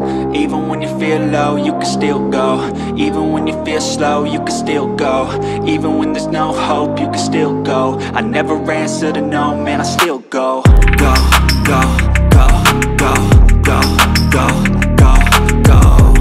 Even when you feel low, you can still go. Even when you feel slow, you can still go. Even when there's no hope, you can still go. I never answer to no, man, I still go. Go, go.